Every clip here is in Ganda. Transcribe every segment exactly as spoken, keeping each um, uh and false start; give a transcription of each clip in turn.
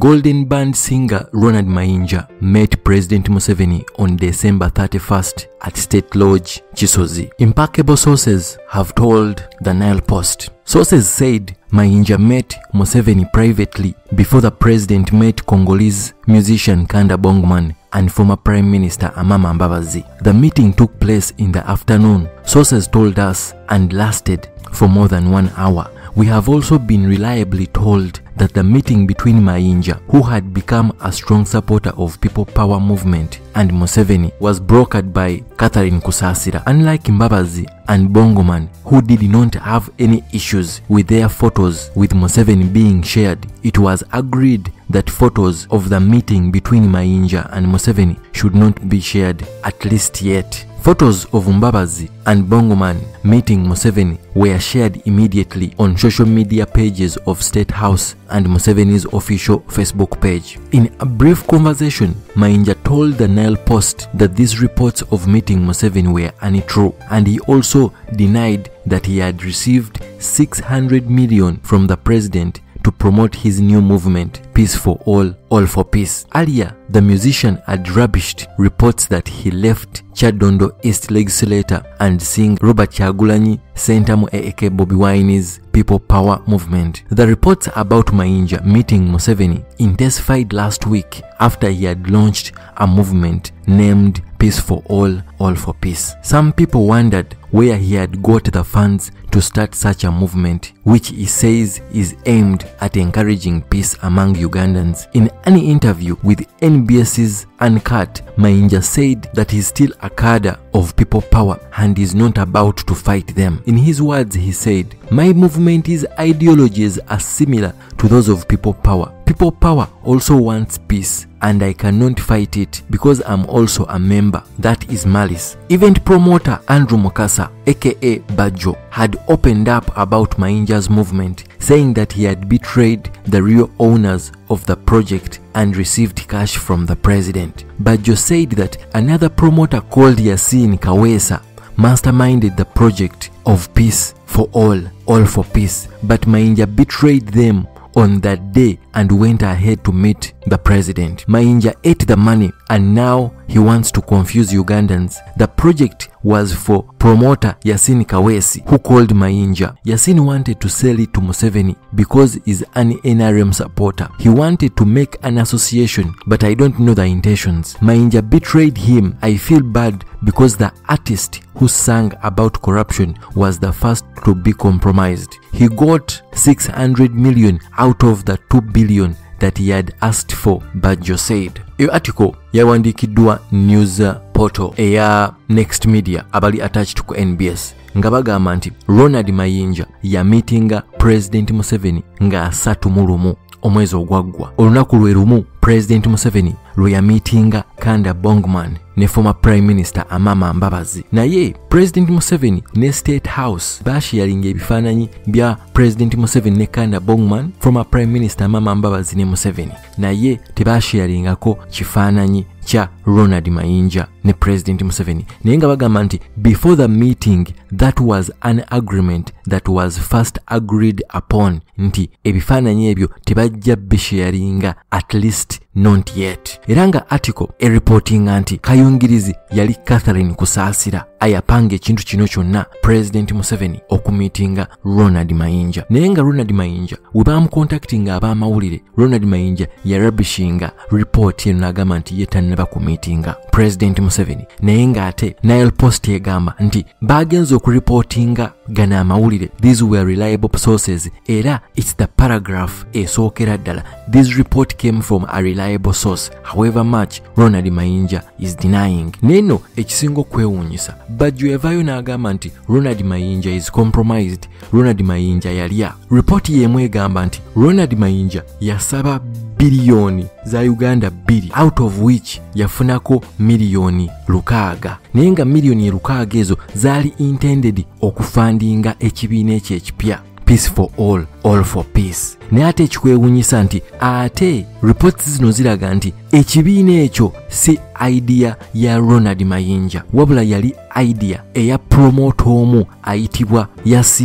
Golden Band singer Ronald Mayinja met President Museveni on December thirty-first at State Lodge, Kisozi. Impeccable sources have told the Nile Post. Sources said Mayinja met Museveni privately before the president met Congolese musician Kanda Bongoman and former Prime Minister Amama Mbabazi. The meeting took place in the afternoon, sources told us, and lasted for more than one hour. We have also been reliably told that the meeting between Mayinja, who had become a strong supporter of People Power movement, and Museveni was brokered by Catherine Kusasira. Unlike Mbabazi and Bongoman, who did not have any issues with their photos with Museveni being shared, it was agreed that photos of the meeting between Mayinja and Museveni should not be shared, at least yet. Photos of Mbabazi and Bongoman meeting Museveni were shared immediately on social media pages of State House and Museveni's official Facebook page. In a brief conversation, Mayinja told the Nile Post that these reports of meeting Museveni were untrue, and he also denied that he had received six hundred million from the president to promote his new movement, Peace for All, All for Peace. Earlier, the musician had rubbished reports that he left Chadondo East Legislature and seeing Robert Kyagulanyi center mu Eke Bobi Wine's People Power movement. The reports about Mayinja meeting Museveni intensified last week after he had launched a movement named Peace for All, All for Peace. Some people wondered where he had got the funds to start such a movement, which he says is aimed at encouraging peace among Ugandans. In an interview with N B S's Uncut, Mayinja said that he's still a cadre of People Power and is not about to fight them. In his words, he said, "My movement's ideologies are similar to those of People Power. People Power also wants peace, and I cannot fight it because I'm also a member. That is malice." Event promoter Andrew Mukasa, aka Bajo, had opened up about Mayinja's movement, saying that he had betrayed the real owners of the project and received cash from the president. Bajo said that another promoter called Yasin Kawesa masterminded the project of Peace for All, All for Peace, but Mayinja betrayed them on that day and went ahead to meet the president. Mayinja ate the money and now he wants to confuse Ugandans. The project was for promoter Yasin Kawesi, who called Mayinja. Yasin wanted to sell it to Museveni because he's an N R M supporter. He wanted to make an association, but I don't know the intentions. Mayinja betrayed him. I feel bad because the artist who sang about corruption was the first to be compromised. He got six hundred million out of the two billion that he had asked for, Bajo said. Iyo article yawandikidwa news portal eya Next Media abali attached ku N B S nga bagamba nti Ronald Mayinja ya meetinga President Museveni nga asatu mu lumu omwezi ogwaggwa. Olunaku lwe lumu President Museveni lwe ya meetinga Kanda Bongoman ne former Prime Minister Amama Mbabazi. Naye President Museveni ne State House basharinga ebifaananyi bya President Museveni ne Kanda Bongoman, former Prime Minister Amama Mbabazi ne Museveni. Naye tebasharingako kifaananyi cha Ronald Mayinja ne President Museveni. Naye nga bagamba nti before the meeting that was an agreement that was first agreed upon, nti ebifaananyi ebyo tebajja bisharinga, at least not yet. Eranga article e reporting anti kayungirizi yali Catherine Kusasira ayapanga ekintu kino kyonna President Museveni okumeetinga Ronald Mayinja. Naye nga Ronald Mayinja we bamucontactinga abamawulire, Ronald Mayinja yarabishinga report eno n'agamba nti ye tannaba ku meetinga President Museveni. Naye nga ate Nile Post egamba nti bagenze okureportinga gana amawulire. These were reliable sources, era it's the paragraph esookera ddala. This report came from a reliable source, however much Ronald Mayinja is denying. Neno ekisingo kwewuunyisa, Bajo evayo n'agamba nti Ronald Mayinja is compromised, Ronald Mayinja yalya. Report yemu egamba nti Ronald Mayinja yasaba biliyoni za Uganda bbiri, out of which yafunako miliyoni lukaaga. Naye nga miliyoni lukaaga ezo zaali intended okufandinga ekibiina ekyo ekipya Peace for All, All for Peace. Naye ate ekikwewuunyisa nti ate reports zino ziraga nti ekibiina ekyo si idea ya Ronald Mayinja, wabula yali idea eya promoter omu ayitibwa Yasin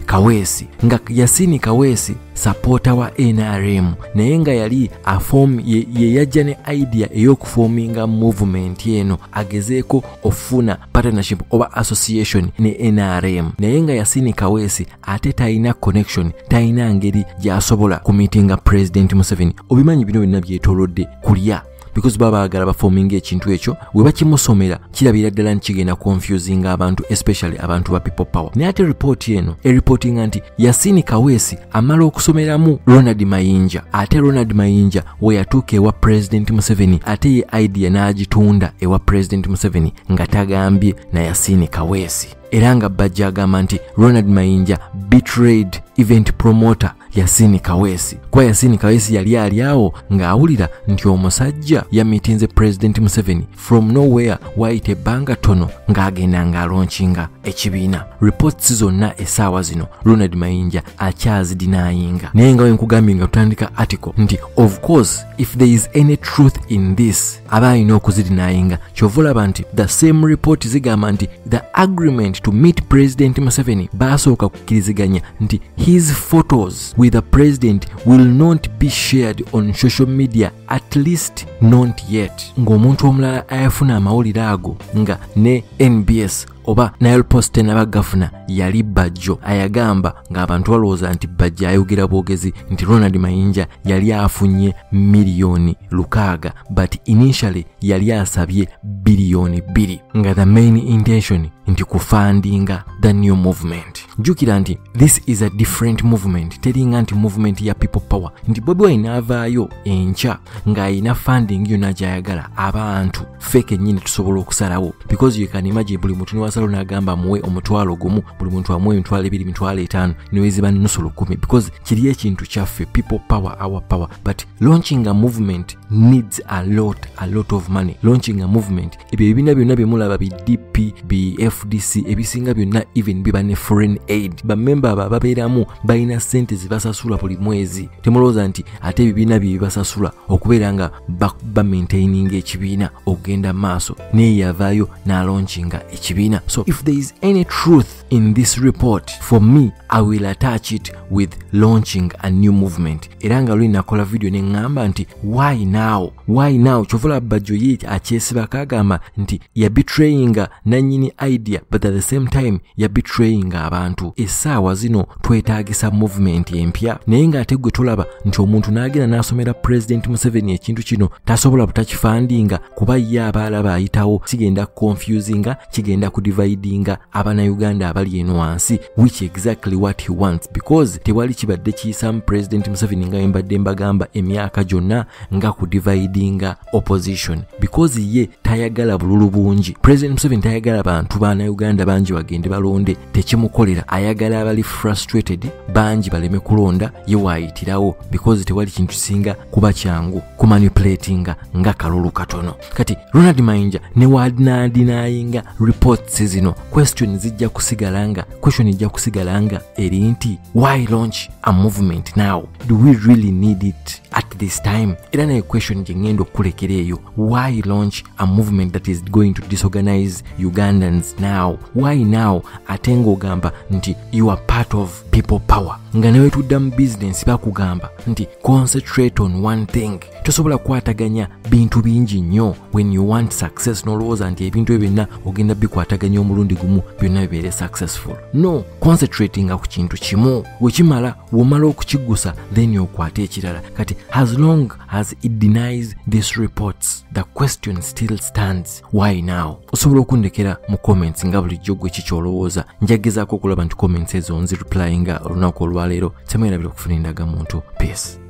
Kaweesi nga Yasini Kaweesi supporter wa N R M naye nga yali aform ye, ye yajja ne idea ey'okuforminga movement eno agezeeko ofuna partnership oba association ne N R M naye nga Yasini Kaweesi ate talina connection talina ngeri gy'asobola kumitinga President Museveni. Obimanyi bino byonna byetoolodde kulya because baba agala baforming ekintu ekyo we bakimusomera kirabira ddala nkigenda confusing abantu especially abantu ba people power. Naye ate report eno e reporting anti Yasini Kaweesi amala okusomeramu Ronald Mayinja ate Ronald Mayinja we yatuuka ewa President Museveni ate ye idea n'agitunda ewa President Museveni nga tagambye na Yasini Kaweesi era nga bajja agamba nti Ronald Mayinja betrayed event promoter Yasini Kaweesi. Kwa Yasini Kaweesi yali ali awo ng'awulira nti omusajja yamitinze President Museveni from nowhere wayite banga tono ng'agenda ng'alonchinga ekibiina. Reports zonna essaawa zino Ronald Mayinja akyazidinayinga naye nga we nkugambye nga tutandika article nti of course if there is any truth in this aba alina okuzidinayinga. Kyova olaba nti the same report zigamba nti the agreement to meet President Museveni basooka kukkiriziganya nti his photos with the president will not be shared on social media, at least not yet. Ng'omuntu omulala ayafuna amawulire ago nga ne N B S oba Nile Post n'aba gavana yali Bajjo ayagamba ng'abantu balowooza nti Bajjo ayogera bwogezi nti Ronald Mayinja yali afunye miliyoni lukaaga but initially yali asabye biliyoni bbiri nga the main intention nti kufandinga the new movement. Jukira nti this is a different movement teringa nti movement ya people power nti Bobi Wine avaayo encha ng'ayina funding yonna gy'ayagala abantu fake nnyini tusobola okusalawo because you can imagine buli muntu niwasalo n'agamba muwe omutwalo gumu buli muntu amuwe emitwalo ebiri emitwalo etaano niweziba nusu lukumi because kiri ekintu kyaffe people power our power but launching a movement needs a lot a lot of money. Launching a movement ebyo ebibiina byonna byemulaba bi D P bi F D C ebisinga byonna even biba ne foreign aid bamemba abo ababeeramu balina ssente zibasasula buli mwezi. Temulowooza nti ate ebibiina bye bibasasula okubeera nga bamaintaininga ekibiina okugenda maaso naye yavaayo n'alaunchinga ekibiina. So if there is any truth in this report, for me I will attach it with launching a new movement. Era nga lwe nakola video ne ngamba nti why now why now Chovola Bajjo ye akyesiba kagamba nti ya betrayinga nanyini idea but at the same time ya betrayinga abantu. Essaawa zino twetaagisa movement empya naye nga ate gwe tolaba nti omuntu n'agenda n'asomera President Museveni ekintu kino tasobola butakifandinga kuba ye abaalaba ayitawo kigenda confusinga kigenda kudividinga abana Uganda abali eno wansi which exactly what he wants because tewali kibadde kiyisamu President Museveni nga embadde mbagamba emyaka gyonna nga kudividinga opposition because ye tayagala bululu bungi. President Museveni tayagala bantu bana Uganda bangi bagende balonde tekimukolera ayagala abali frustrated bangi baleme kulonda ye waayitirawo because tewali kintu singa kuba kyangu kumanipulatinga nga kalulu katono. Kati Ronald Mayinja ne wadinadinayinga reports zino question zijja kusigalanga question ijja kusigalanga eri nti why launch a movement now? Do we really need it at this time? Era nayo question jengendo kulekera eyo. Why launch a movement that is going to disorganize Ugandans now? Why now? Atengo gamba nti you are part of people power. Nga newe tuddamu business bakugamba nti concentrate on one thing. Tosobola kwataganya bintu bingi nnyo when you want success nolowooza nti ebintu ebyonna ogenda bikwataganya omulundi gumu byonna bibeere successful. No, concentrating ku kintu kimu wekimala womala okukigusa then okwata ekirala. Kati as long as it denies these reports the question still stands. Why now? Osobola okundekera mu comments nga bulijjo gwe kikyolowooza. Njagezaako okulaba nti comments ezo nzi replyinga olunaku olwaleero. Temwerabira okufuna endaga muntu. Peace.